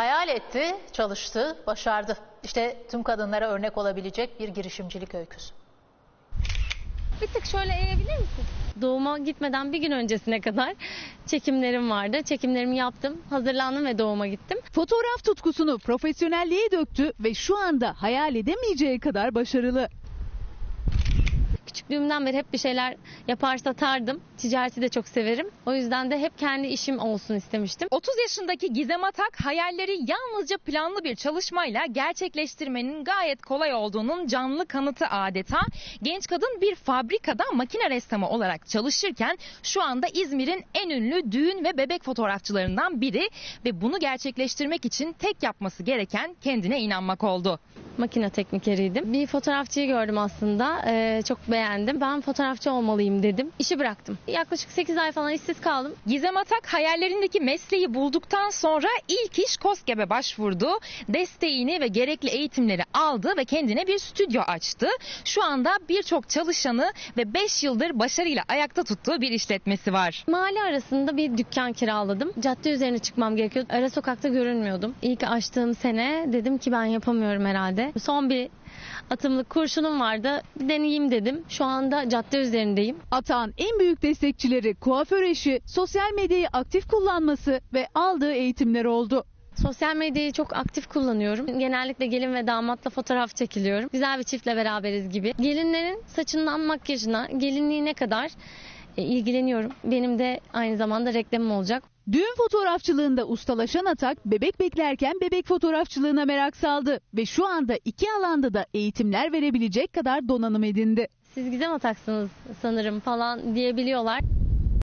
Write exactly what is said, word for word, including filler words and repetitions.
Hayal etti, çalıştı, başardı. İşte tüm kadınlara örnek olabilecek bir girişimcilik öyküsü. Bir tık şöyle eğebilir misin? Doğuma gitmeden bir gün öncesine kadar çekimlerim vardı. Çekimlerimi yaptım, hazırlandım ve doğuma gittim. Fotoğraf tutkusunu profesyonelliğe döktü ve şu anda hayal edemeyeceği kadar başarılı. Küçüklüğümden beri hep bir şeyler yapar satardım. Ticareti de çok severim. O yüzden de hep kendi işim olsun istemiştim. otuz yaşındaki Gizem Atak hayalleri yalnızca planlı bir çalışmayla gerçekleştirmenin gayet kolay olduğunun canlı kanıtı adeta. Genç kadın bir fabrikada makine ressamı olarak çalışırken şu anda İzmir'in en ünlü düğün ve bebek fotoğrafçılarından biri ve bunu gerçekleştirmek için tek yapması gereken kendine inanmak oldu. Makine teknikeriydim. Bir fotoğrafçıyı gördüm aslında. Ee, çok beğendim. Ben fotoğrafçı olmalıyım dedim. İşi bıraktım. Yaklaşık sekiz ay falan işsiz kaldım. Gizem Atak hayallerindeki mesleği bulduktan sonra ilk iş KOSGEB'e başvurdu. Desteğini ve gerekli eğitimleri aldı ve kendine bir stüdyo açtı. Şu anda birçok çalışanı ve beş yıldır başarıyla ayakta tuttuğu bir işletmesi var. Mahalle arasında bir dükkan kiraladım. Cadde üzerine çıkmam gerekiyordu. Ara sokakta görünmüyordum. İlk açtığım sene dedim ki ben yapamıyorum herhalde. Son bir atımlık kurşunum vardı. Bir deneyeyim dedim. Şu anda cadde üzerindeyim. Atak'ın en büyük destekçileri kuaför eşi, sosyal medyayı aktif kullanması ve aldığı eğitimler oldu. Sosyal medyayı çok aktif kullanıyorum. Genellikle gelin ve damatla fotoğraf çekiliyorum. Güzel bir çiftle beraberiz gibi. Gelinlerin saçından makyajına, gelinliğine kadar e, ilgileniyorum. Benim de aynı zamanda reklamım olacak. Düğün fotoğrafçılığında ustalaşan Atak, bebek beklerken bebek fotoğrafçılığına merak saldı ve şu anda iki alanda da eğitimler verebilecek kadar donanım edindi. Siz Gizem Atak'sınız sanırım falan diyebiliyorlar.